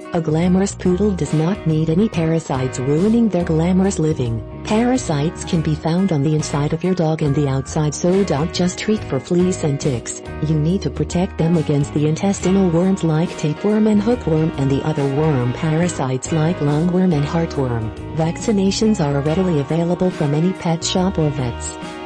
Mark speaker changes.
Speaker 1: A glamorous poodle does not need any parasites ruining their glamorous living. Parasites can be found on the inside of your dog and the outside, so don't just treat for fleas and ticks. You need to protect them against the intestinal worms like tapeworm and hookworm and the other worm parasites like lungworm and heartworm. Vaccinations are readily available from any pet shop or vets.